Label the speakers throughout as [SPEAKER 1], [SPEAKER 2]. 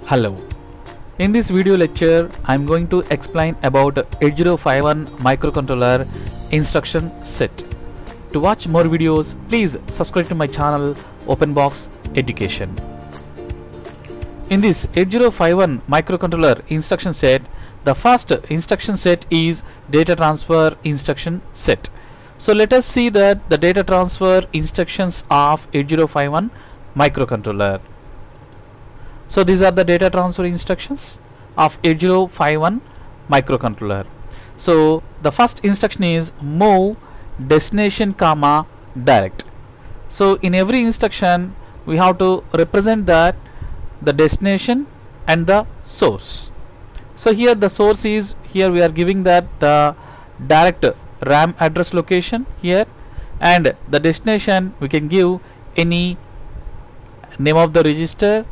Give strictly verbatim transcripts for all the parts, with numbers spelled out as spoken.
[SPEAKER 1] Hello. In this video lecture, I am going to explain about eight zero five one microcontroller instruction set. To watch more videos, please subscribe to my channel OpenBox Education. In this eight zero five one microcontroller instruction set, the first instruction set is data transfer instruction set. So let us see that the data transfer instructions of eight zero five one microcontroller. So these are the data transfer instructions of eight zero five one microcontroller. So the first instruction is move destination comma direct. So in every instruction we have to represent that the destination and the source. So here the source is, here we are giving that the direct RAM address location here, and the destination we can give any name of the register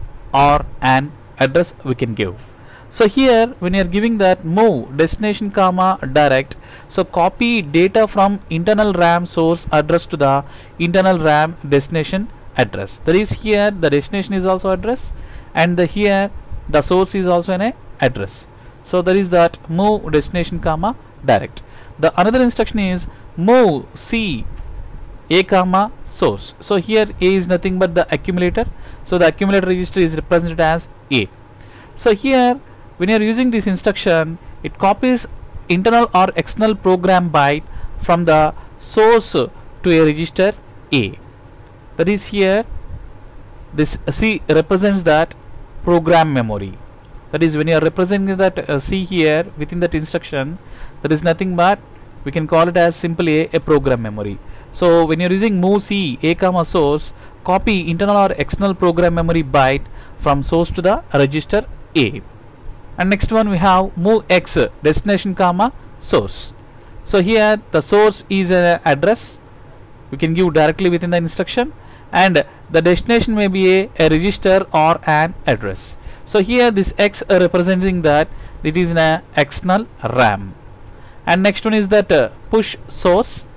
[SPEAKER 1] or an address we can give. So here when you are giving that move destination comma direct, so copy data from internal RAM source address to the internal RAM destination address. That is, here the destination is also address, and the here the source is also an address. So that is that move destination comma direct. The another instruction is move C A comma source. So here A is nothing but the accumulator, so the accumulator register is represented as A. So here when you are using this instruction, it copies internal or external program byte from the source to a register A. That is, here this C represents that program memory. That is, when you are representing that uh, C here within that instruction, that is nothing but we can call it as simply a, a program memory. So when you are using move C A comma source, copy internal or external program memory byte from source to the register A. And next one we have move X destination comma source. So here the source is an address we can give directly within the instruction, and the destination may be a, a register or an address. So here this X uh, representing that it is an external RAM. And next one is that uh, push source.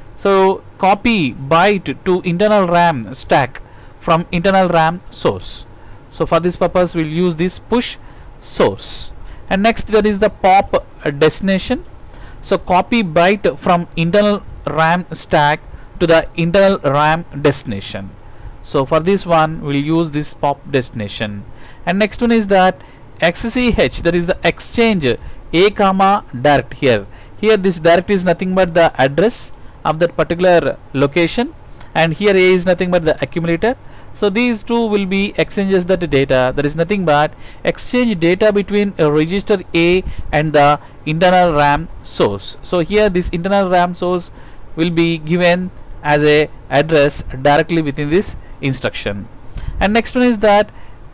[SPEAKER 1] So copy byte to internal RAM stack from internal RAM source. So for this purpose we'll use this push source. And next there is the pop uh, destination. So copy byte from internal RAM stack to the internal RAM destination. So for this one we'll use this pop destination. And next one is that X C H, that is the exchange A comma direct. Here here this direct is nothing but the address of that particular location, and here A is nothing but the accumulator. So these two will be exchanges that data, that is nothing but exchange data between a register A and the internal RAM source. So here this internal RAM source will be given as a address directly within this instruction. And next one is that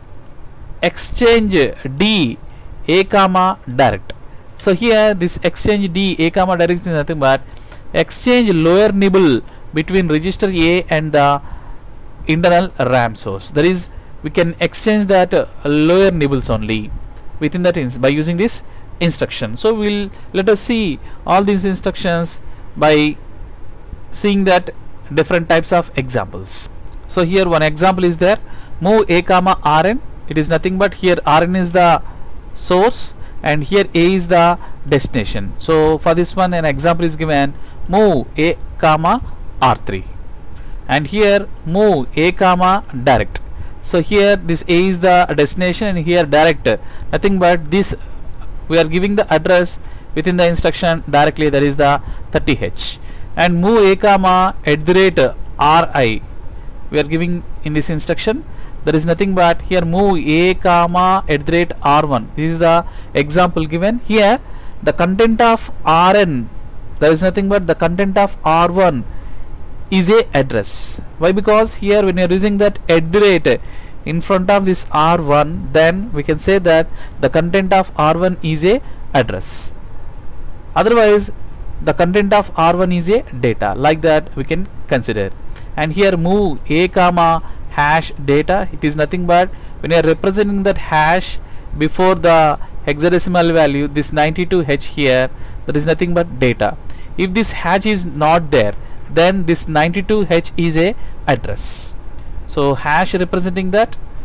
[SPEAKER 1] exchange D A comma direct. So here this exchange D A comma direct is nothing but exchange lower nibble between register A and the internal RAM source. That is, we can exchange that uh, lower nibbles only within that ins by using this instruction. So we'll let us see all these instructions by seeing that different types of examples. So here one example is there, move A comma R N. It is nothing but here R N is the source and here A is the destination. So for this one an example is given, move A comma R three, and here move A comma direct. So here this A is the destination and here direct, nothing but this we are giving the address within the instruction directly, that is the thirty H. And move A comma at the rate R I we are giving in this instruction, there is nothing but here move A comma at the rate R one. This is the example given. Here the content of R N, there is nothing but the content of R one is a address. Why? Because here when you are using that at the rate in front of this R one, then we can say that the content of R one is a address. Otherwise the content of R one is a data, like that we can consider. And here move A comma hash data, it is nothing but when you are representing that hash before the hexadecimal value, this ninety-two H here, that is nothing but data. If this hash is not there, then this ninety-two H is a address. So hash representing that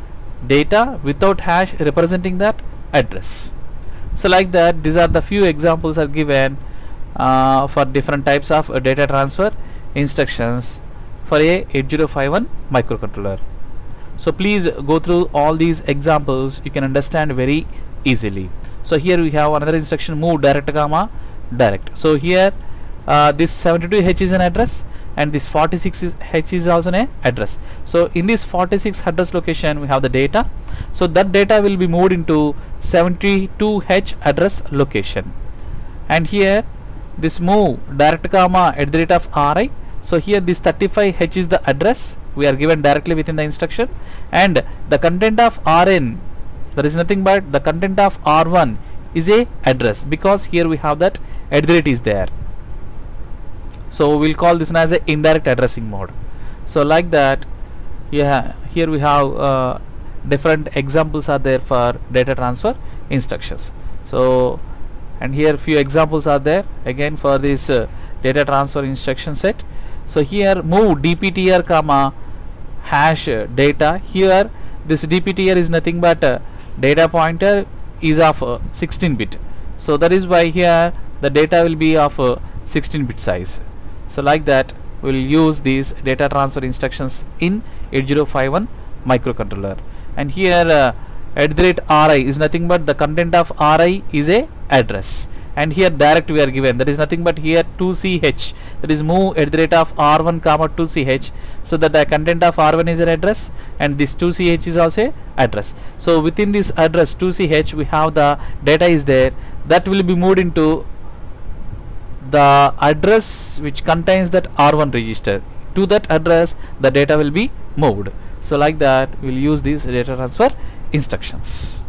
[SPEAKER 1] data without hash representing that address. So like that, these are the few examples are given uh, for different types of uh, data transfer instructions for a eight zero five one microcontroller. So please go through all these examples, you can understand very easily. So here we have another instruction, move direct comma direct. So here uh, this seventy-two H is an address and this forty-six H is also an address. So in this forty-six address location we have the data, so that data will be moved into seventy-two H address location. And here this move direct comma at the rate of Ri, so here this thirty-five H is the address we are given directly within the instruction, and the content of Rn, there is nothing but the content of R one is a address, because here we have that at the rate is there. So we'll call this one as a indirect addressing mode. So like that, yeah, here we have uh, different examples are there for data transfer instructions. So and here few examples are there again for this uh, data transfer instruction set. So here move dptr comma hash uh, data. Here this dptr is nothing but uh, data pointer is of uh, sixteen bit, so that is why here the data will be of uh, sixteen bit size. So like that we will use these data transfer instructions in eight zero five one microcontroller. And here uh, at the rate Ri is nothing but the content of Ri is a address, and here direct we are given, that is nothing but here two C H, that is move at the rate of R one comma two C H, so that the content of R one is an address and this two C H is also address. So within this address two C H we have the data is there, that will be moved into the address which contains that R one register. To that address the data will be moved. So like that we will use these data transfer instructions.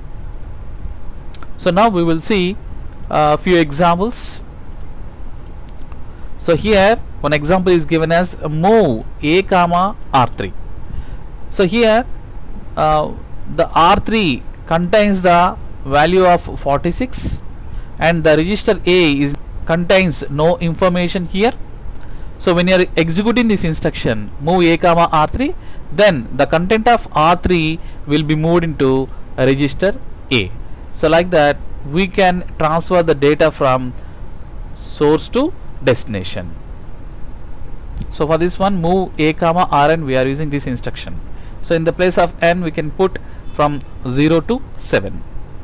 [SPEAKER 1] So now we will see a uh, few examples. So here one example is given as move a comma R three. So here uh, the R three contains the value of forty-six and the register A is contains no information here. So when you are executing this instruction move a comma R three, then the content of R three will be moved into a register A. So like that we can transfer the data from source to destination. So for this one move a comma Rn, we are using this instruction. So in the place of n we can put from zero to seven.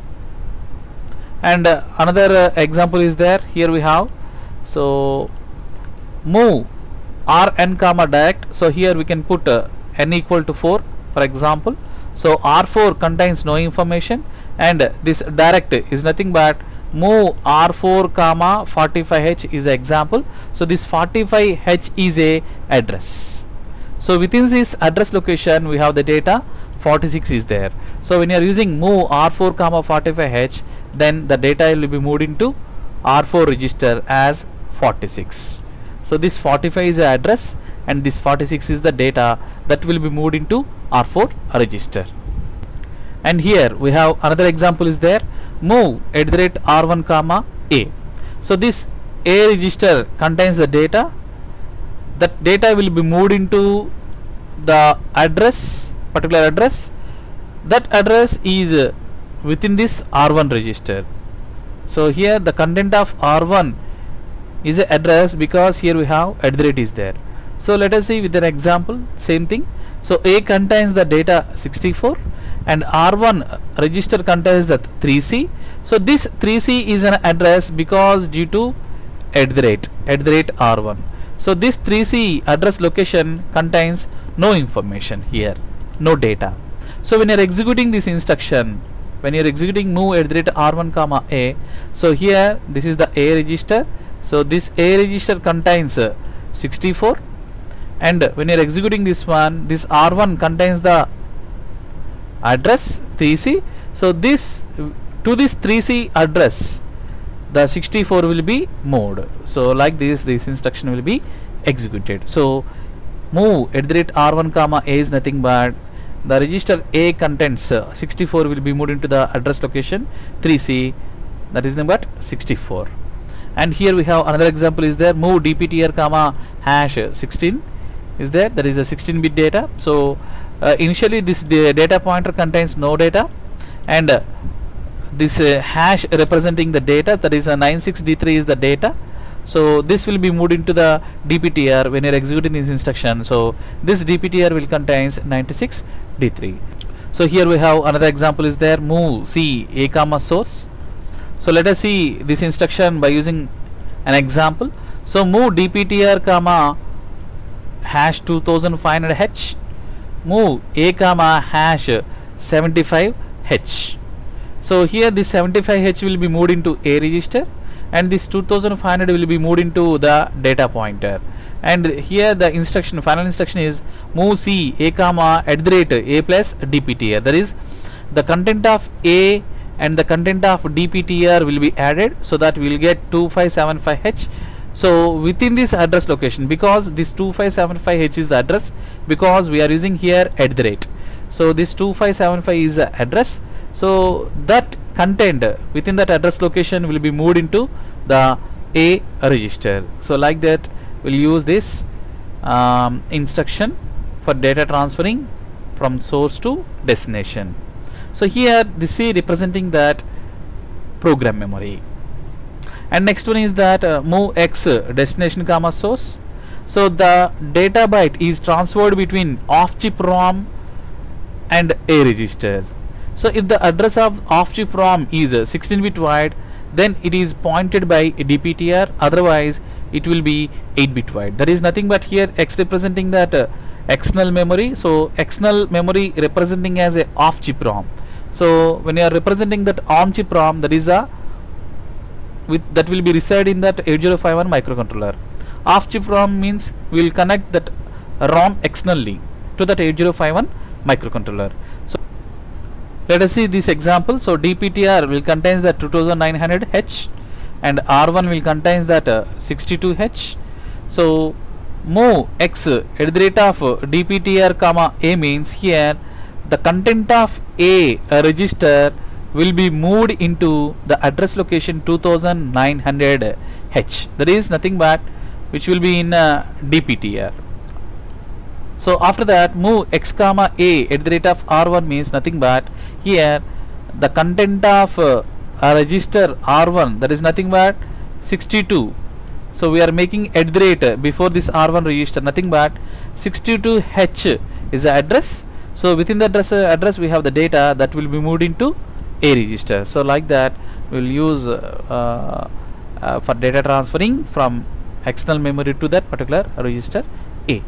[SPEAKER 1] And uh, another uh, example is there, here we have, so move Rn comma direct. So here we can put uh, n equal to four for example. So R four contains no information, and uh, this direct is nothing but move R four comma forty-five H is an example. So this forty-five H is a address. So within this address location we have the data forty-six is there. So when you are using move R four comma forty-five H, then the data will be moved into R four register as forty-six. So this forty-five is the address and this forty-six is the data that will be moved into R four register. And here we have another example is there, move at the rate R one comma A. So this A register contains the data, that data will be moved into the address, particular address, that address is uh, within this R one register. So here the content of R one is a address because here we have at the rate is there. So let us see with an example, same thing. So A contains the data sixty-four and R one register contains the three C. So this three C is an address because due to at the rate at the rate R one. So this three C address location contains no information here, no data. So when you are executing this instruction, when you are executing move at the rate R one comma A, so here this is the A register. So this A register contains uh, sixty-four, and when you are executing this one, this R one contains the address three C. So this to this three C address the sixty-four will be moved. So like this this instruction will be executed. So move at the rate R one comma A is nothing but the register A contains uh, sixty-four will be moved into the address location three C, that is nothing but sixty-four. And here we have another example is there, move dptr comma hash sixteen is there, that is a sixteen bit data. So uh, initially this da data pointer contains no data, and uh, this uh, hash representing the data, that is a nine six D three is the data. So this will be moved into the D P T R when you are executing this instruction. So this D P T R will contains ninety-six D three. So here we have another example is there, move C A comma source. So let us see this instruction by using an example. So move D P T R comma hash two thousand five hundred H, move A comma hash seventy-five H. So here this seventy-five H will be moved into A register, and this two thousand five hundred will be moved into the data pointer. And here the instruction, final instruction is move C A comma at the rate A plus D P T R. That is, the content of A and the content of D P T R will be added, so that we will get two five seven five H. So within this address location, because this two five seven five H is the address, because we are using here at the rate. So this two five seven five is the address. So that content within that address location will be moved into the A register. So like that we'll use this um, instruction for data transferring from source to destination. So here this is representing that program memory. And next one is that uh, move X destination comma source. So the data byte is transferred between off chip ROM and A register. So if the address of off chip ROM is uh, sixteen bit wide, then it is pointed by D P T R, otherwise it will be eight bit wide. There is nothing but here X representing that uh, external memory. So external memory representing as a off chip ROM. So when you are representing that on chip ROM, that is a with that will be reside in that eight zero five one microcontroller. Off chip ROM means we will connect that ROM externally to that eight zero five one microcontroller. So let us see this example. So D P T R will contain that two thousand nine hundred H, and R one will contain that uh, sixty-two H. So move X at the rate of uh, D P T R comma A means here the content of A, a register, will be moved into the address location two thousand nine hundred H. That is nothing but which will be in uh, D P T R. So after that move X comma A at the rate of R one means nothing but here the content of uh, a register R one, that is nothing but sixty-two. So we are making at the rate uh, before this R one register, nothing but sixty-two H is the address. So within the address, uh, address we have the data that will be moved into A register. So like that we will use uh, uh, for data transferring from external memory to that particular register A.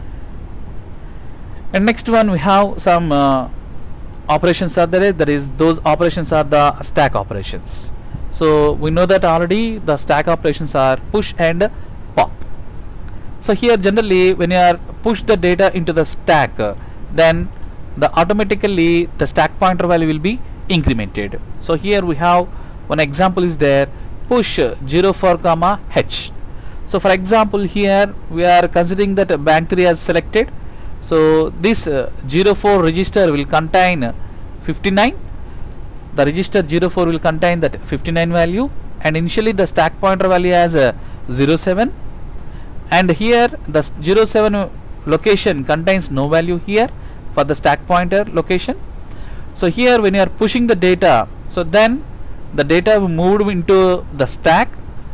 [SPEAKER 1] And next one we have some uh, operations are there. That is, those operations are the stack operations. So we know that already the stack operations are push and pop. So here generally when you are push the data into the stack, uh, then the automatically the stack pointer value will be incremented. So here we have one example is there, push zero four comma H. So for example here we are considering that bank three as selected. So this uh, zero four register will contain fifty-nine. The register zero four will contain that fifty-nine value, and initially the stack pointer value as uh, zero seven, and here the zero seven location contains no value here for the stack pointer location. So here when you are pushing the data, so then the data will move into the stack.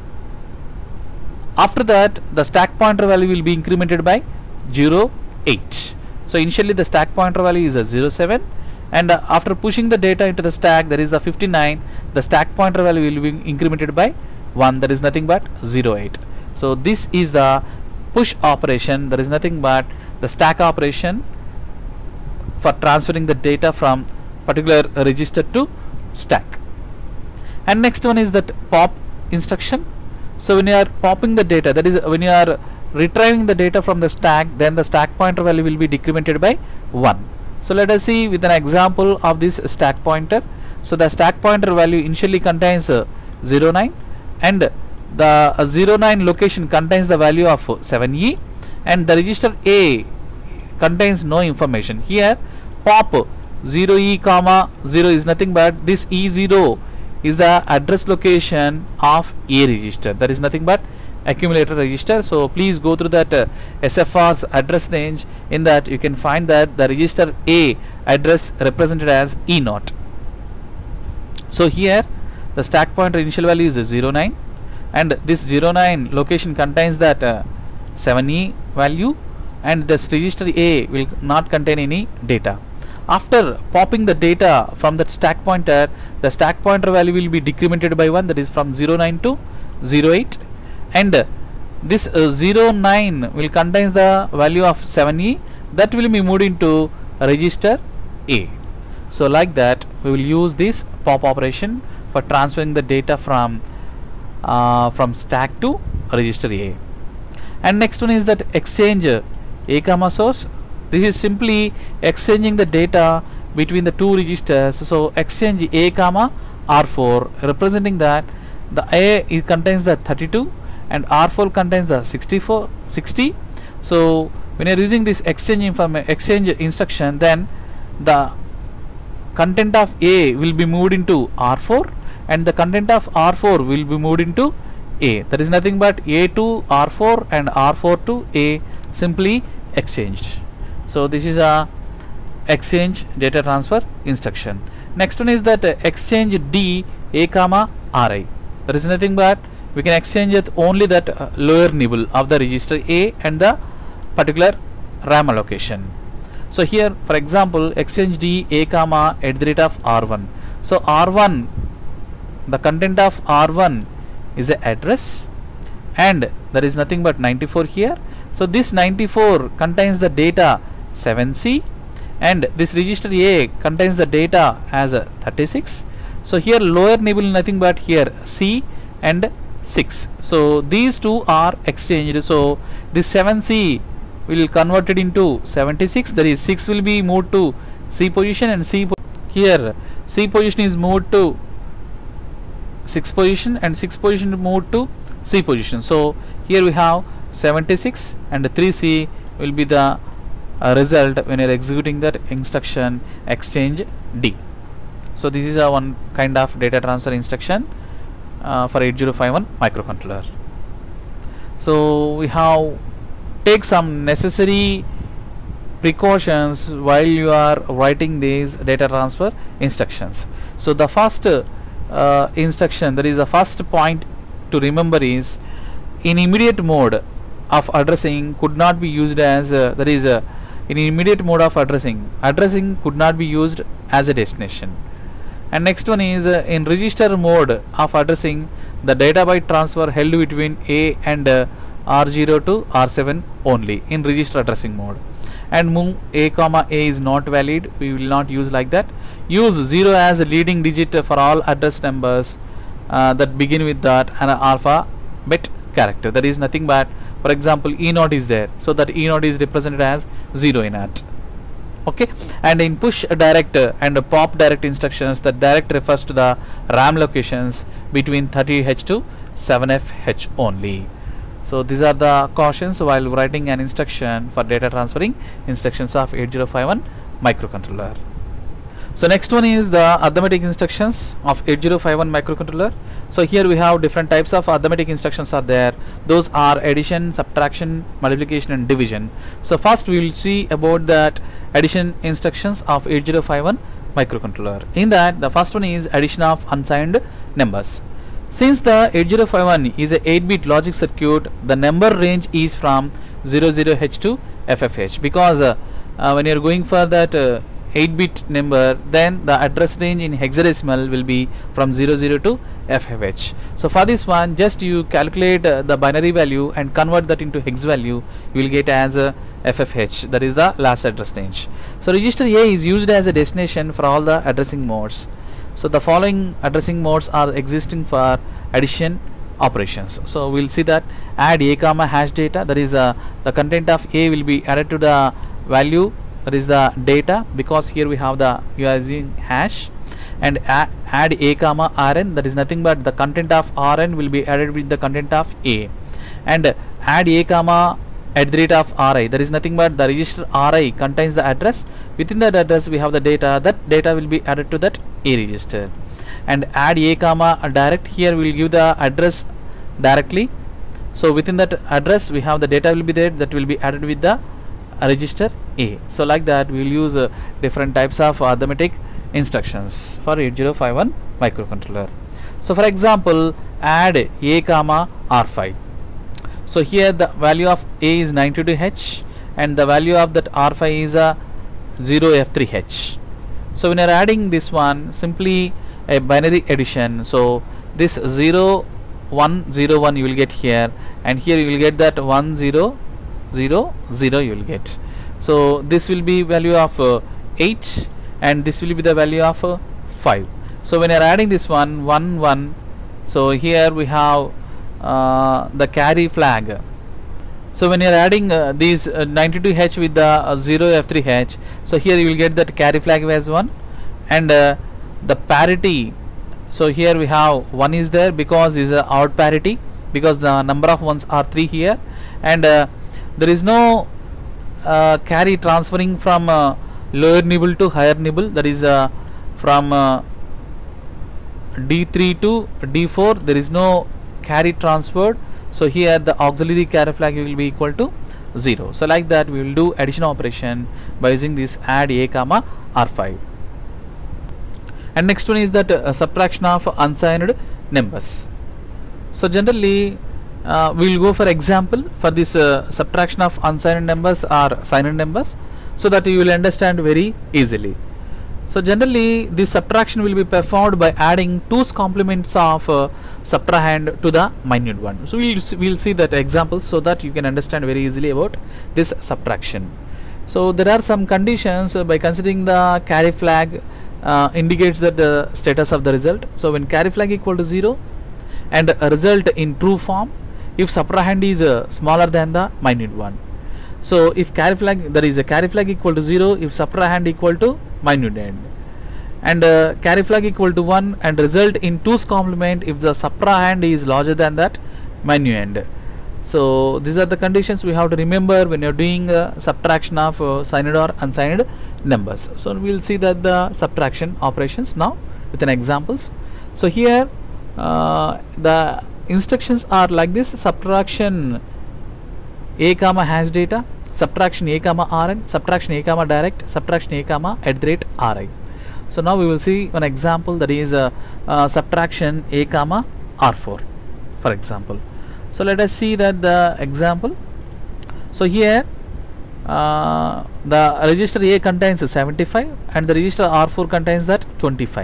[SPEAKER 1] After that the stack pointer value will be incremented by zero eight. So initially the stack pointer value is a zero seven, and uh, after pushing the data into the stack, there is a fifty-nine, the stack pointer value will be incremented by one, that is nothing but zero eight. So this is the push operation, there is nothing but the stack operation for transferring the data from particular register to stack. And next one is that pop instruction. So when you are popping the data, that is when you are retrieving the data from the stack, then the stack pointer value will be decremented by one. So let us see with an example of this stack pointer. So the stack pointer value initially contains uh, zero nine, and the uh, zero nine location contains the value of uh, seven E, and the register A contains no information. Here pop zero E comma zero is nothing but this E zero is the address location of A register, that is nothing but accumulator register. So please go through that uh, S F R's address range. In that you can find that the register A address represented as E zero. So here the stack pointer initial value is zero nine, and this zero nine location contains that uh, seven E value, and this register A will not contain any data. After popping the data from that stack pointer, the stack pointer value will be decremented by one, that is from zero nine to zero eight, and uh, this uh, zero nine will contain the value of seven E that will be moved into register A. So like that we will use this pop operation for transferring the data from uh, from stack to register A. And next one is that exchange A comma source. This is simply exchanging the data between the two registers. So exchange A comma R four, representing that the A it contains the thirty-two and R four contains the sixty-four sixty. So when you are using this exchange informa exchange instruction, then the content of A will be moved into R four and the content of R four will be moved into A. That is nothing but A to R four and R four to A simply exchanged. So this is a exchange data transfer instruction. Next one is that uh, exchange D A comma R I. That is nothing but we can exchange it only that uh, lower nibble of the register A and the particular RAM allocation. So here for example exchange D A comma at the rate of R one. So R one, the content of R one is a address, and there is nothing but ninety-four here. So this ninety-four contains the data seven C, and this register A contains the data as a thirty-six. So here lower nibble nothing but here C and six. So these two are exchanged. So this seven C will converted into seventy-six, that is six will be moved to C position, and C po here C position is moved to six position and six position moved to C position. So here we have seventy-six and three C will be the uh, result when you are executing that instruction exchange D. So this is a one kind of data transfer instruction uh, for eight zero five one microcontroller. So we have take some necessary precautions while you are writing these data transfer instructions. So the first uh, instruction, that is the first point to remember, is in immediate mode of addressing could not be used as uh, that is uh, in immediate mode of addressing addressing could not be used as a destination. And next one is uh, in register mode of addressing, the data byte transfer held between A and uh, R zero to R seven only in register addressing mode. And move A comma A is not valid, we will not use like that. Use zero as a leading digit for all address numbers uh, that begin with that and an alpha bit character. That is nothing but, for example, E zero is there, so that E zero is represented as zero in that. Okay, and in push direct and pop direct instructions, the direct refers to the RAM locations between thirty H to seven F H only. So these are the cautions while writing an instruction for data transferring instructions of eight zero five one microcontroller. So next one is the arithmetic instructions of eight zero five one microcontroller. So here we have different types of arithmetic instructions are there. Those are addition, subtraction, multiplication and division. So first we will see about that addition instructions of eight zero five one microcontroller. In that, the first one is addition of unsigned numbers. Since the eight zero five one is a eight bit logic circuit, the number range is from zero zero H to F F H, because uh, uh, when you are going for that uh, eight bit number, then the address range in hexadecimal will be from zero zero to F F H. So for this one, just you calculate uh, the binary value and convert that into hex value, you will get as a F F H, that is the last address range. So register A is used as a destination for all the addressing modes. So the following addressing modes are existing for addition operations. So we'll see that add A comma hash data, that is uh, the content of A will be added to the value, that is the data, because here we have the using hash. And add, add A comma Rn, that is nothing but the content of Rn will be added with the content of A. And add A comma at the rate of Ri, there is nothing but the register Ri contains the address. Within that address we have the data, that data will be added to that A register. And add A comma direct, here we will give the address directly, So within that address we have the data will be there, that will be added with the register A. So like that we will use uh, different types of arithmetic instructions for eight zero five one microcontroller. So for example, add A comma R five. So here the value of A is ninety-two H and the value of that R five is a zero F three H. So when you are adding this one, simply a binary addition. So this zero one zero one you will get here, and here you will get that one zero zero zero you will get. So this will be value of uh, eight and this will be the value of uh, five. So when you are adding this one one one, so here we have uh, the carry flag. So when you are adding uh, these uh, ninety-two H with the uh, zero F three H, so here you will get that carry flag as one, and uh, the parity. So here we have one is there because is a odd parity, because the number of ones are three here, and uh, there is no uh, carry transferring from uh, lower nibble to higher nibble, that is uh, from uh, D three to D four there is no carry transferred. So here the auxiliary carry flag will be equal to zero. So like that we will do addition operation by using this add A comma R five. And next one is that uh, subtraction of unsigned numbers. So generally uh, we will go for example for this uh, subtraction of unsigned numbers or signed numbers, so that you will understand very easily. So generally this subtraction will be performed by adding two's complements of uh, subtrahend to the minute one. So we will we'll see that example so that you can understand very easily about this subtraction. So there are some conditions uh, by considering the carry flag uh, indicates that the status of the result. So when carry flag equal to zero and a result in true form if subtrahend is uh, smaller than the minute one. So if carry flag, there is a carry flag equal to zero if subtrahend equal to minute end, and uh, carry flag equal to one and result in two's complement if the subtrahend is larger than that minute end. So these are the conditions we have to remember when you are doing uh, subtraction of uh, signed or unsigned numbers. So we will see that the subtraction operations now with an examples. So here uh, the instructions are like this: subtraction A comma hash data, subtraction A comma Rn, subtraction A comma direct, subtraction A comma at the rate Ri. So now we will see an example, that is uh, uh, subtraction A comma R four for example. So let us see that the example. So here uh, the register A contains seventy-five and the register R four contains that twenty-five.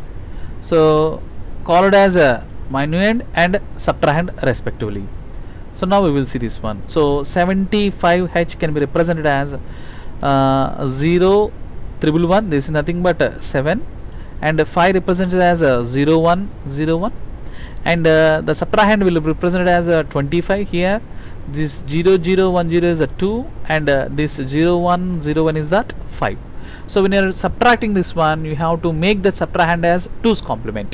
[SPEAKER 1] So called as a minuend and subtrahend respectively. So now we will see this one. So seventy-five H can be represented as uh, zero triple one, this is nothing but uh, seven, and five represented as uh, zero one zero one, and uh, the subtrahend will be represented as uh, twenty-five. Here this zero zero one zero is a two, and uh, this zero one zero one is that five. So when you are subtracting this one, you have to make the subtrahend as two's complement.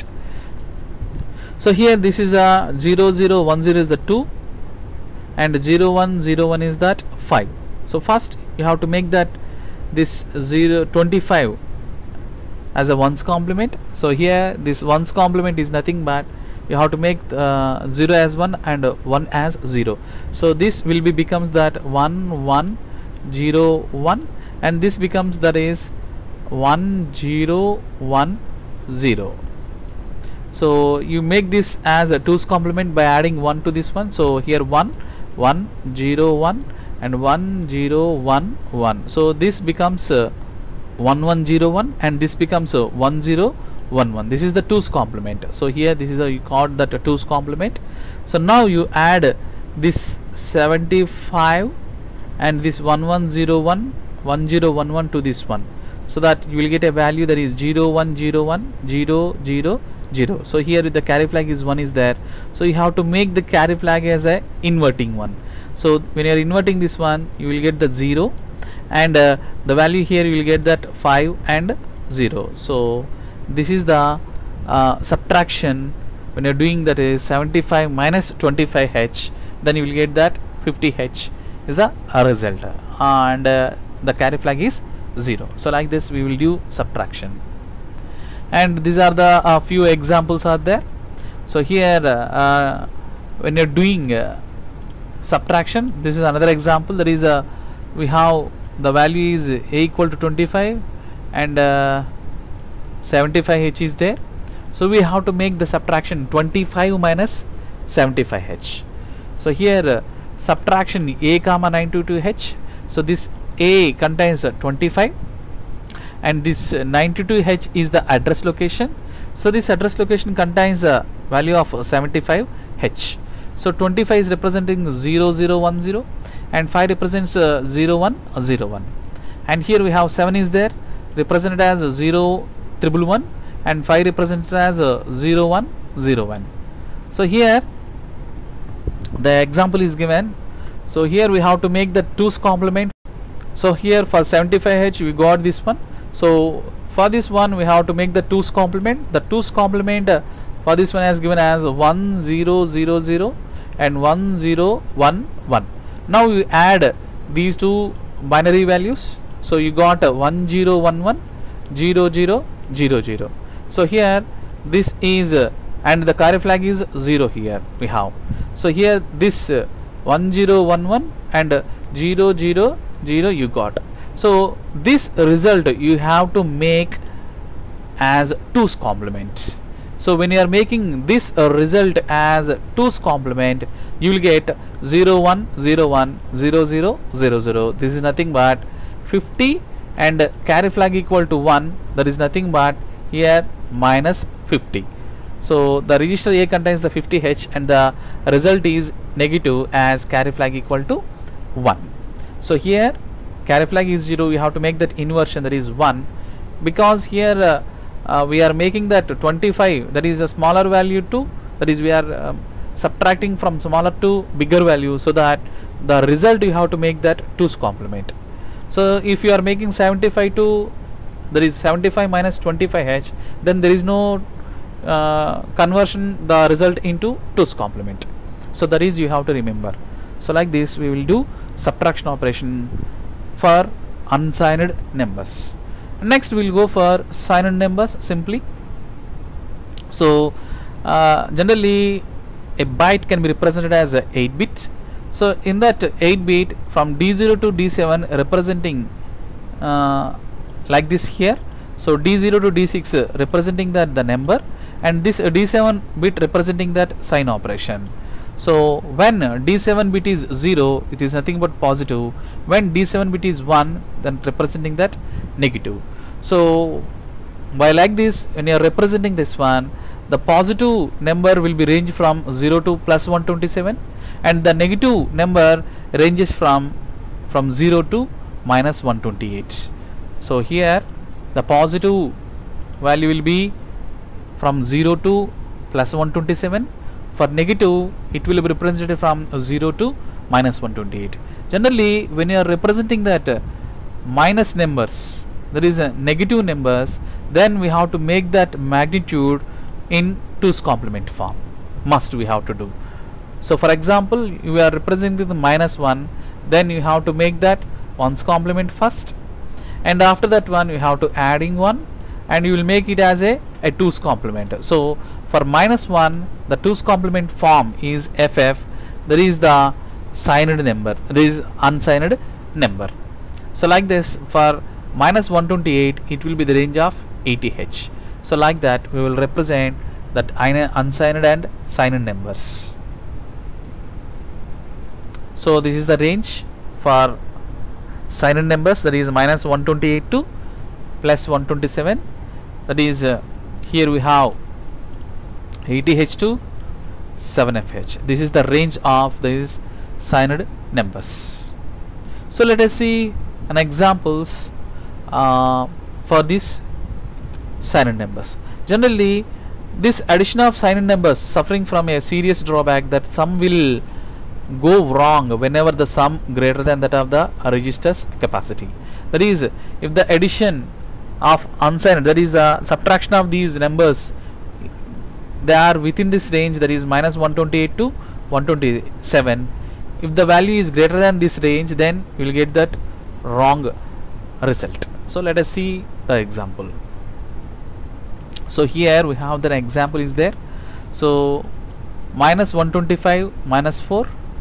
[SPEAKER 1] So here this is a zero zero one zero is the two, and zero one zero one is that five. So first you have to make that this zero twenty-five as a ones complement. So here this ones complement is nothing but you have to make uh, zero as one and uh, one as zero. So this will be becomes that one one zero one, and this becomes that is one zero one zero. So you make this as a two's complement by adding one to this one. So here one one zero one and one zero one one. So this becomes uh, one one zero one, and this becomes uh, one zero one one. This is the two's complement. So here this is a you called that a two's complement. So now you add this seventy-five and this one one zero one one zero one one to this one, so that you will get a value that is zero one zero one zero zero zero. So here with the carry flag is one is there, so you have to make the carry flag as a inverting one. So when you are inverting this one, you will get the zero, and uh, the value here you will get that five and zero. So this is the uh, subtraction when you are doing, that is seventy-five minus twenty-five H, then you will get that fifty H is the uh, result, uh, and uh, the carry flag is zero. So like this we will do subtraction, and these are the uh, few examples are there. So here uh, uh, when you are doing uh, subtraction. This is another example. There is a we have the value is a equal to twenty-five and uh, seventy-five h is there. So we have to make the subtraction twenty-five minus seventy-five h. So here uh, subtraction a comma nine twenty-two h. So this a contains uh, twenty-five and this uh, nine twenty-two h is the address location. So this address location contains a value of uh, seventy-five h. So twenty-five is representing zero zero one zero and five represents uh, zero one zero one, and here we have seven is there represented as zero triple one and five represented as uh, zero one zero one. So here the example is given. So here we have to make the two's complement. So here for seventy-five h we got this one. So for this one we have to make the two's complement. The two's complement uh, for this one is given as one zero zero zero and one zero one one. Now you add these two binary values. So you got uh, one zero one one zero zero zero zero. So here this is uh, and the carry flag is zero here we have. So here this uh, one zero one one and uh, zero zero zero you got. So this result you have to make as two's complement. So when you are making this uh, result as two's complement, you will get zero one zero one zero zero zero zero. This is nothing but fifty and uh, carry flag equal to one, that is nothing but here minus fifty. So the register A contains the fifty h and the result is negative as carry flag equal to one. So here carry flag is zero, you have to make that inversion, that is one, because here uh, uh, we are making that twenty-five, that is a smaller value to, that is we are um, subtracting from smaller to bigger value, so that the result you have to make that two's complement. So if you are making seventy-five to, there is seventy-five minus twenty-five h, then there is no uh, conversion the result into two's complement. So that is you have to remember. So like this we will do subtraction operation for unsigned numbers. Next we will go for signed numbers simply. So uh, generally a byte can be represented as a eight bit. So in that eight bit from D zero to D seven representing uh, like this here. So D zero to D six uh, representing that the number, and this uh, D seven bit representing that sign operation. So when uh, D seven bit is zero, it is nothing but positive. When D seven bit is one, then representing that negative. So by like this, when you are representing this one, the positive number will be range from zero to plus one twenty-seven, and the negative number ranges from from zero to minus one twenty-eight. So here the positive value will be from zero to plus one twenty-seven. For negative, it will be represented from zero to minus one twenty-eight. Generally, when you are representing that uh, minus numbers, that is uh, negative numbers, then we have to make that magnitude in two's complement form. Must we have to do. So for example, you are representing the minus one, then you have to make that one's complement first, and after that one you have to adding one, and you will make it as a, a two's complement. So for minus one, the two's complement form is F F, that is the signed number, that is unsigned number. So like this, for minus one twenty-eight, it will be the range of eighty h. So like that, we will represent that unsigned and signed numbers. So this is the range for signed numbers, that is minus one twenty-eight to plus one twenty-seven, that is uh, here we have eighty h to seven f h. This is the range of these signed numbers. So let us see an examples uh, for these signed numbers. Generally, this addition of signed numbers suffering from a serious drawback that sum will go wrong whenever the sum greater than that of the register's capacity. That is, if the addition of unsigned, that is the subtraction of these numbers, they are within this range, that is minus one twenty-eight to one twenty-seven. If the value is greater than this range, then we will get that wrong result. So let us see the example. So here we have the example is there. So minus one twenty-five minus four,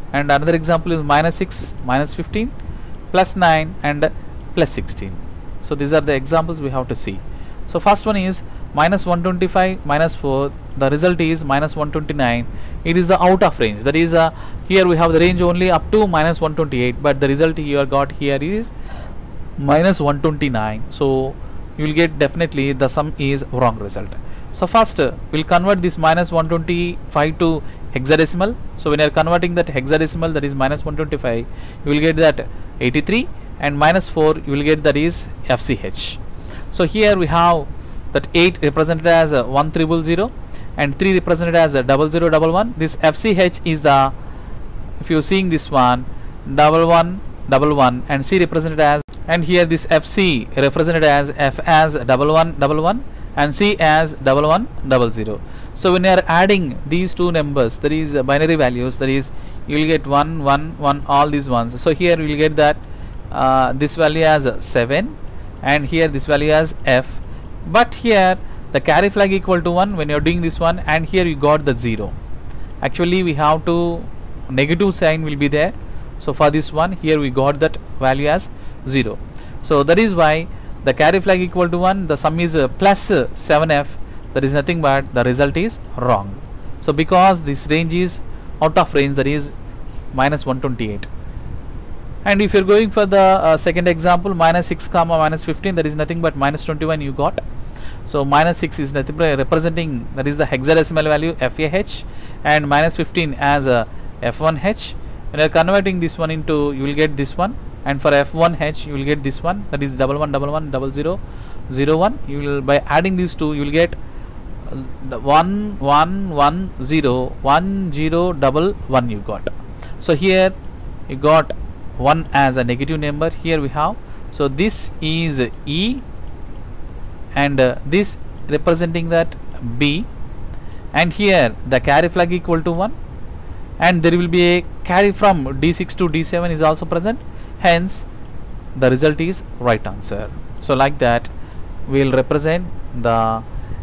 [SPEAKER 1] and another example is minus six, minus fifteen, plus nine, and plus sixteen. So these are the examples we have to see. So first one is minus one twenty-five, minus four, the result is minus one twenty-nine. It is the out of range, that is uh, here we have the range only up to minus one twenty-eight, but the result you got here is minus one twenty-nine. So you will get definitely the sum is wrong result. So first uh, we'll convert this minus one twenty-five to hexadecimal. So when you are converting that hexadecimal, that is minus one twenty-five, you will get that eighty-three, and minus four you will get that is F C H. So here we have that eight represented as uh, one triple zero and three represented as a double zero double one. This F C H is the, if you are seeing this one, double one double one, and C represented as, and here this F C represented as F as double one double one and C as double one double zero. So when you are adding these two numbers, that is uh, binary values, that is you will get one one one, all these ones. So here we will get that uh, this value as uh, seven, and here this value as F, but here the carry flag equal to one when you are doing this one, and here you got the zero. Actually we have to, negative sign will be there. So for this one here we got that value as zero. So that is why the carry flag equal to one, the sum is uh, plus uh, seven F, that is nothing but the result is wrong. So because this range is out of range, that is minus one twenty-eight. And if you are going for the uh, second example, minus six comma minus fifteen, that is nothing but minus twenty-one you got. So minus six is nothing but representing, that is the hexadecimal value F A H, and minus fifteen as a F one H. When you are converting this one into, you will get this one, and for F one H you will get this one, that is double one double one double zero zero one. You will, by adding these two, you will get the one one one zero one zero double one you got. So here you got one as a negative number, here we have, so this is E, and uh, this representing that B, and here the carry flag equal to one, and there will be a carry from D six to D seven is also present, hence the result is right answer. So like that we will represent the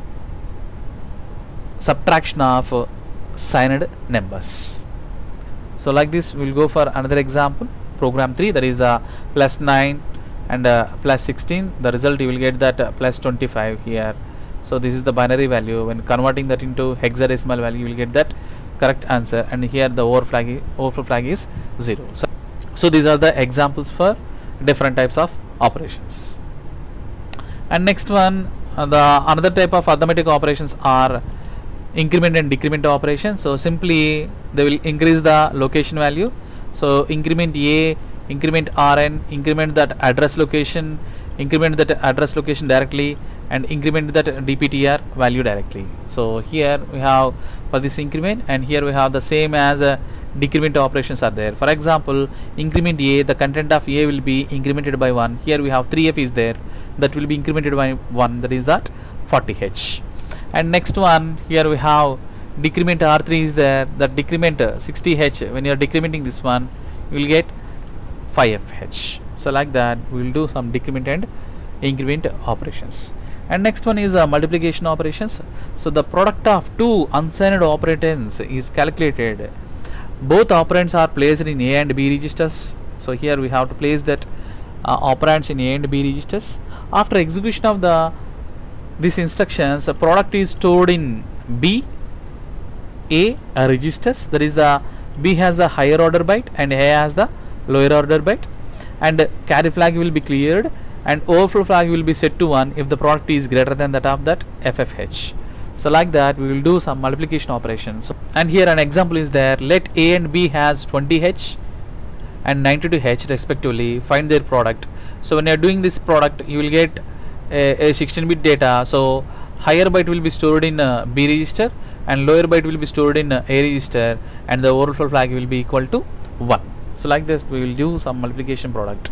[SPEAKER 1] subtraction of uh, signed numbers. So like this we will go for another example, program three, that is the plus nine and uh, plus sixteen. The result you will get that uh, plus twenty-five here. So this is the binary value. When converting that into hexadecimal value, you will get that correct answer, and here the over flag overflow flag is zero. So, so these are the examples for different types of operations. And next one, uh, the another type of arithmetic operations are increment and decrement operations. So simply they will increase the location value. So increment A, increment R N, increment that address location, increment that address location directly, and increment that D P T R value directly. So here we have for this increment, and here we have the same as a decrement operations are there. For example, increment A, the content of A will be incremented by one. Here we have three F is there, that will be incremented by one, that is that forty H. And next one, here we have decrement R three is there, that decrement uh, sixty H. When you are decrementing this one, you will get five F H. So like that we will do some decrement and increment operations. And next one is uh, multiplication operations. So the product of two unsigned operands is calculated. Both operands are placed in A and B registers. So here we have to place that uh, operands in A and B registers. After execution of the these instructions, the product is stored in B, A uh, registers. That is the B has the higher order byte and A has the lower order byte, and carry flag will be cleared, and overflow flag will be set to one if the product is greater than that of that F F H. So like that we will do some multiplication operations. And here an example is there. Let A and B has twenty H and ninety-two H respectively. Find their product. So when you are doing this product, you will get a, a sixteen bit data. So higher byte will be stored in uh, B register, and lower byte will be stored in uh, A register, and the overflow flag will be equal to one. So like this we will do some multiplication product.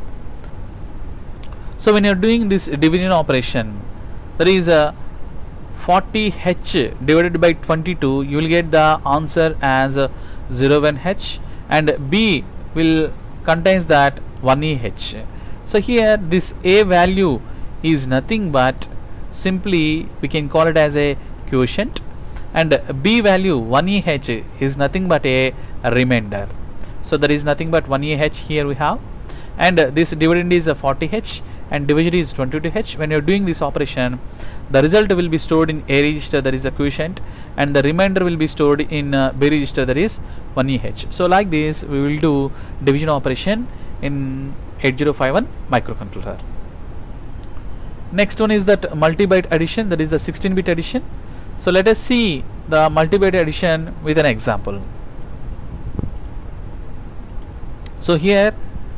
[SPEAKER 1] So when you are doing this division operation, there is a forty H divided by twenty-two, you will get the answer as uh, zero one H, and B will contains that one E H. So here this A value is nothing but simply we can call it as a quotient, and B value one E H is nothing but a remainder. so there is nothing but one A H here we have, and uh, this dividend is uh, forty H and divisor is twenty-two H. When you are doing this operation, the result will be stored in A register, that is the quotient, and the remainder will be stored in uh, B register, that is one A H. So like this we will do division operation in eight zero five one microcontroller. Next one is that multi-byte addition, that is the sixteen bit addition. So let us see the multi-byte addition with an example. So here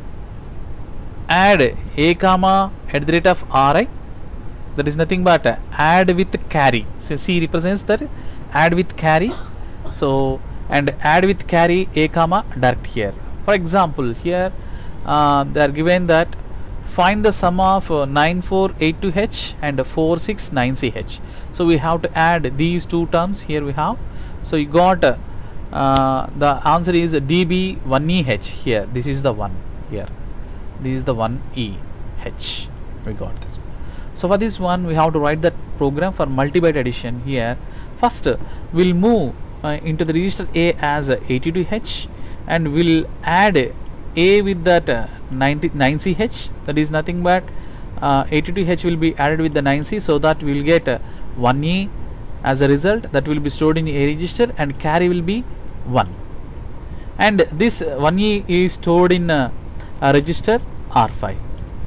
[SPEAKER 1] add a comma at the rate of ri, that is nothing but add with carry. So C represents that add with carry. So and add with carry a comma direct here. For example, here uh, they are given that find the sum of uh, nine four eight two H and four six nine C H. So we have to add these two terms here we have. So you got uh, uh, the answer is D B one E H here. This is the one here. This is the one E H. We got this. So for this one we have to write that program for multi-byte addition here. First uh, we'll move uh, into the register A as uh, eighty-two H, and we'll add A with that uh, nine C H, that is nothing but uh, eighty-two H will be added with the nine C, so that we will get uh, one E as a result, that will be stored in A register, and carry will be one, and this uh, one E is stored in uh, a register R five.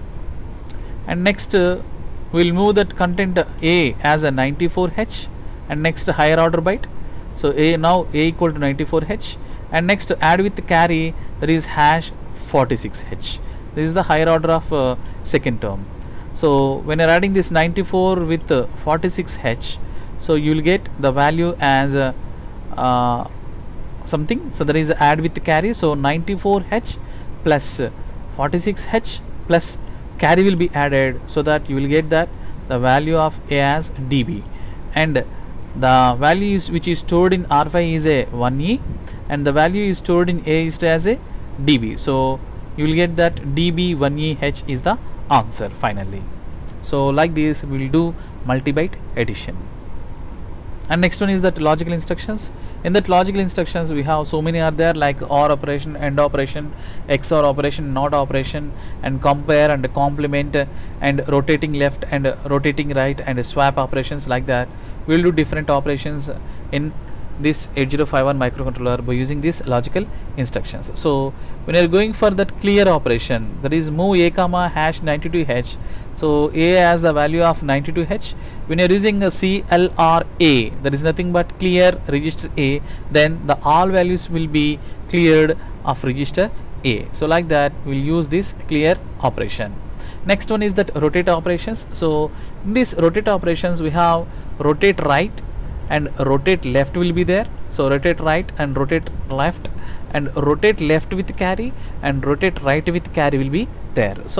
[SPEAKER 1] And next uh, we will move that content uh, A as a ninety-four H, and next higher order byte. So A, now A equal to ninety-four H, and next add with the carry, that is hash forty-six H. This is the higher order of uh, second term. So when you are adding this ninety-four with uh, forty-six H, so you will get the value as uh, uh, something. So there is add with the carry. So ninety-four H plus uh, forty-six H plus carry will be added, so that you will get that the value of A as D B, and the value is which is stored in R five is a one E, and the value is stored in A is as a D B. So you will get that D B one E H is the answer finally. So like this we will do multi-byte addition. And next one is that logical instructions. In that logical instructions we have so many are there, like OR operation, AND operation, X O R operation, NOT operation, and compare and complement, and rotating left and rotating right, and swap operations, like that. We will do different operations in this eight zero five one microcontroller by using these logical instructions. So when you are going for that clear operation, that is move A comma hash ninety-two H, so A has the value of ninety-two H. When you are using a C L R A, that is nothing but clear register A, then the all values will be cleared of register A. So like that we will use this clear operation. Next one is that rotate operations. So in this rotate operations we have rotate right and rotate left will be there. So rotate right and rotate left, and rotate left with carry and rotate right with carry will be there. So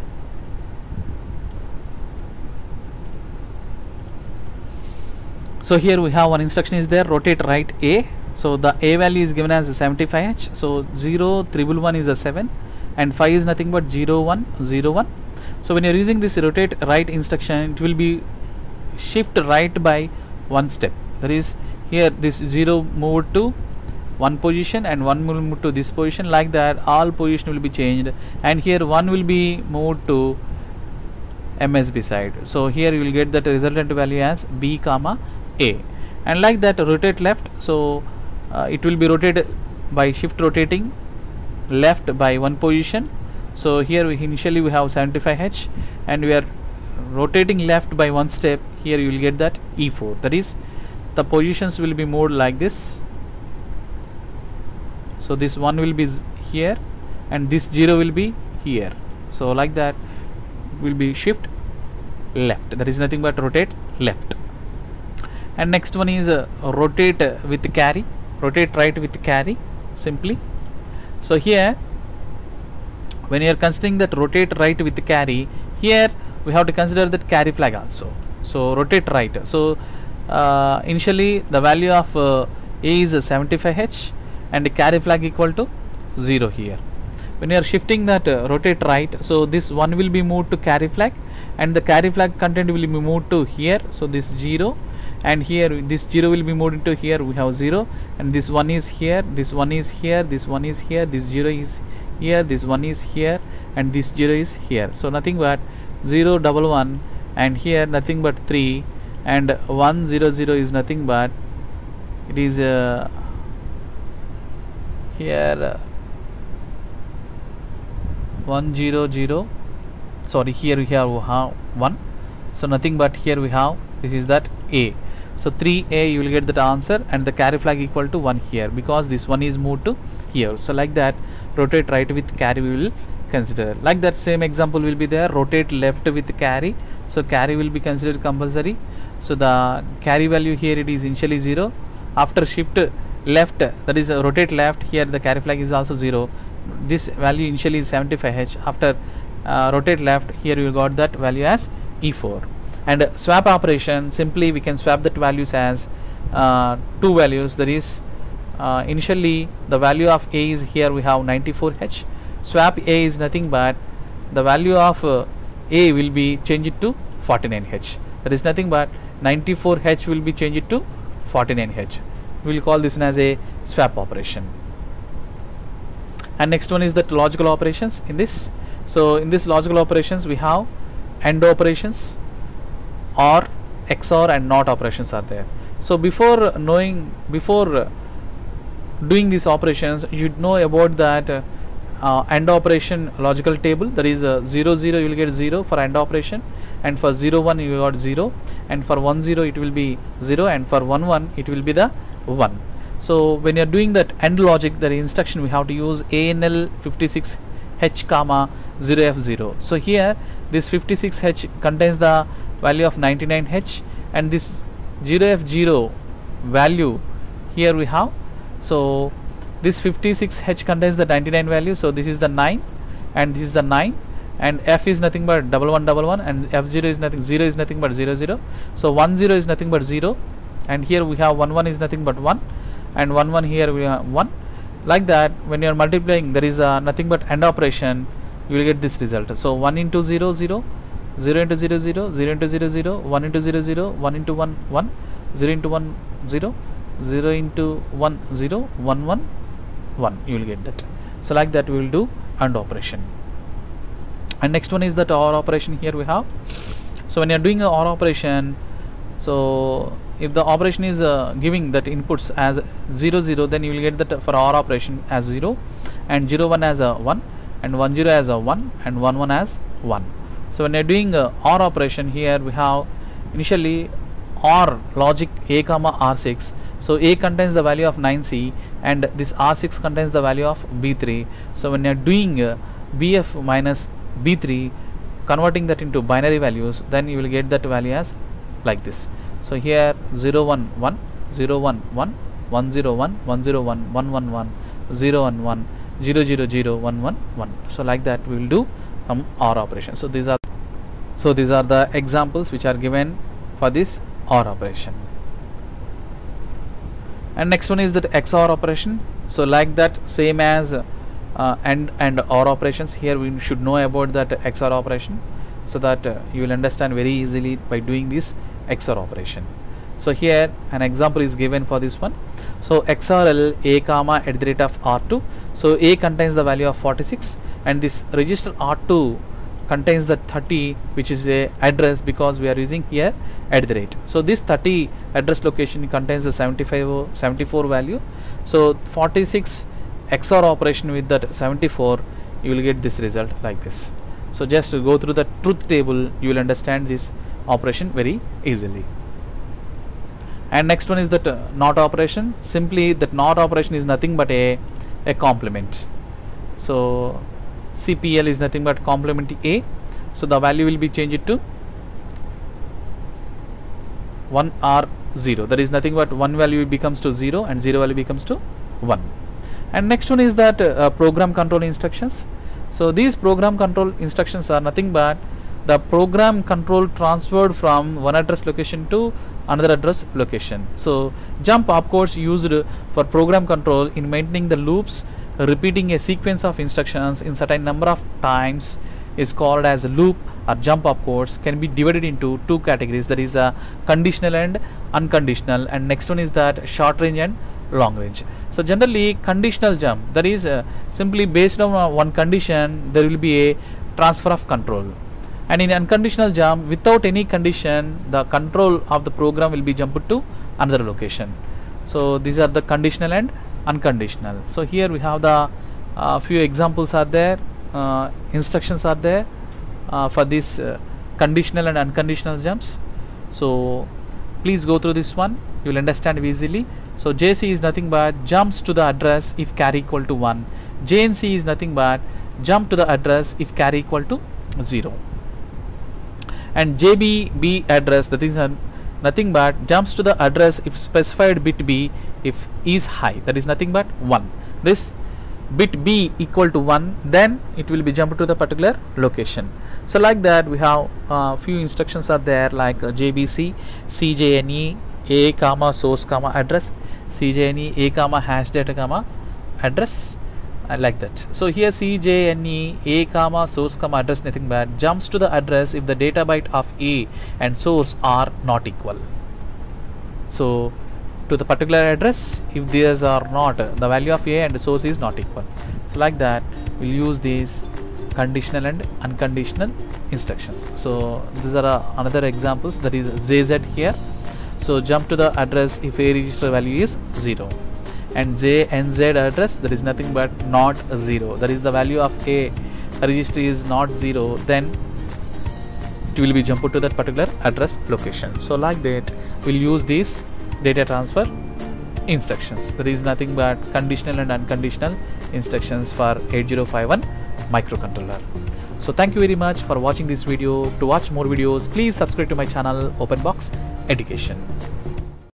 [SPEAKER 1] so here we have one instruction is there, rotate right A. So the A value is given as seventy-five H. So zero triple one is a seven, and five is nothing but zero one zero one. So when you are using this rotate right instruction, it will be shift right by one step. That is, here this zero moved to one position and one will move to this position, like that all position will be changed, and here one will be moved to M S B side. So here you will get that resultant value as B comma A, and like that rotate left. So uh, it will be rotated by shift rotating left by one position. So here we initially we have seventy-five H, and we are rotating left by one step. Here you will get that E four, that is the positions will be moved like this. So this one will be here and this zero will be here. So like that will be shift left, that is nothing but rotate left. And next one is uh, rotate uh, with carry, rotate right with carry simply. So here when you are considering that rotate right with carry, here we have to consider that carry flag also. So rotate right. So uh, initially the value of uh, A is uh, seventy-five H and the carry flag equal to zero here. When you are shifting that uh, rotate right, so this one will be moved to carry flag and the carry flag content will be moved to here. So this zero, and here this zero will be moved into here, we have zero, and this one is here, this one is here, this one is here, this zero is here, this one is here, and this zero is here. So nothing but zero double one, and here nothing but three, and one zero zero is nothing but it is uh, here uh, one zero zero, sorry, here we have uh, one, so nothing but here we have, this is that A. So three A, you will get that answer, and the carry flag equal to one here, because this one is moved to here. So like that, rotate right with carry we will consider. Like that same example will be there, rotate left with carry, so carry will be considered compulsory. So the carry value here, it is initially zero, after shift left, that is uh, rotate left, here the carry flag is also zero, this value initially is seventy-five H, after uh, rotate left, here you got that value as E four. And uh, swap operation, simply we can swap that values as uh, two values, that is uh, initially the value of A is here we have ninety-four H, swap A is nothing but the value of uh, A will be changed to forty-nine H, that is nothing but ninety-four H will be changed to forty-nine H. We will call this as a swap operation. And next one is that logical operations in this. So in this logical operations we have AND operations, OR, X O R, and NOT operations are there. So before knowing, before doing these operations, you should know about that uh, uh, AND operation logical table, that is uh, zero zero you will get zero for AND operation, and for zero one you got zero, and for one zero it will be zero, and for one one it will be the one. So when you are doing that AND logic, the instruction we have to use A N L fifty-six H comma zero F zero. So here this fifty-six H contains the value of ninety-nine H, and this zero F zero value here we have. So this fifty-six H contains the ninety-nine value, so this is the nine, and this is the nine, and F is nothing but double one double one, and F zero is nothing, zero is nothing but zero zero. So one zero is nothing but zero, and here we have one one is nothing but one, and one one here we have one. Like that, when you are multiplying, there is uh, nothing but AND operation, you will get this result. So one into zero zero, zero into zero zero, zero into zero zero, one into zero zero, one into one one, zero into one zero, zero into one zero, one one one, you will get that. So like that we will do AND operation. And next one is that OR operation here we have. So when you are doing a OR operation, so if the operation is uh, giving that inputs as zero zero, then you will get that for OR operation as zero, and zero one as a one, and one zero as a one, and one one as one. So when you are doing uh, OR operation, here we have initially OR logic A comma R six. So A contains the value of nine C, and this R six contains the value of B three. So when you are doing uh, B F minus B three, converting that into binary values, then you will get that value as like this. So here zero one one, zero one one, one zero one, one zero one, one one one, zero one one, zero zero zero, one one one. So like that we will do some OR operation. So these are so these are the examples which are given for this OR operation. And next one is that X O R operation. So like that, same as uh, AND and OR operations, here we should know about that X O R operation, so that uh, you will understand very easily by doing this X O R operation. So here an example is given for this one. So X R L A comma at the rate of R two. So A contains the value of forty-six, and this register R two contains the thirty, which is a address, because we are using here at the rate. So this thirty address location contains the seventy-five, seventy-four value. So forty-six X O R operation with that seventy-four, you will get this result like this. So just to go through the truth table, you will understand this operation very easily. And next one is that uh, NOT operation. Simply that NOT operation is nothing but a, a complement. So C P L is nothing but complement A. So the value will be changed to one R zero. That is nothing but one value becomes to zero, and zero value becomes to one. And next one is that uh, program control instructions. So these program control instructions are nothing but the program control transferred from one address location to another address location. So jump opcodes used for program control in maintaining the loops, repeating a sequence of instructions in certain number of times is called as a loop, or jump opcodes can be divided into two categories, that is a conditional and unconditional, and next one is that short range and long range. So generally conditional jump, that is uh, simply based on uh, one condition there will be a transfer of control, and in unconditional jump without any condition the control of the program will be jumped to another location. So these are the conditional and unconditional. So here we have the uh, few examples are there, uh, instructions are there uh, for this uh, conditional and unconditional jumps. So please go through this one, you will understand easily. So J C is nothing but jumps to the address if carry equal to one. J N C is nothing but jump to the address if carry equal to zero. And J B B address, that is nothing but jumps to the address if specified bit B if is high, that is nothing but one. This bit B equal to one, then it will be jumped to the particular location. So like that we have uh, few instructions are there, like uh, J B C, C J N E, A comma source comma address, C J N E, A comma hash data comma address, uh, like that. So here C J N E, A comma source comma address, nothing but jumps to the address if the data byte of A and source are not equal. So to the particular address if these are not, uh, the value of A and the source is not equal. So like that we'll use these conditional and unconditional instructions. So these are uh, another examples, that is Z Z here. So jump to the address if A register value is zero, and J N Z address, that is nothing but not zero, that is the value of A register is not zero, then it will be jumped to that particular address location. So like that we'll use these data transfer instructions, that is nothing but conditional and unconditional instructions for eight zero five one microcontroller. So thank you very much for watching this video. To watch more videos please subscribe to my channel OpenBox Education.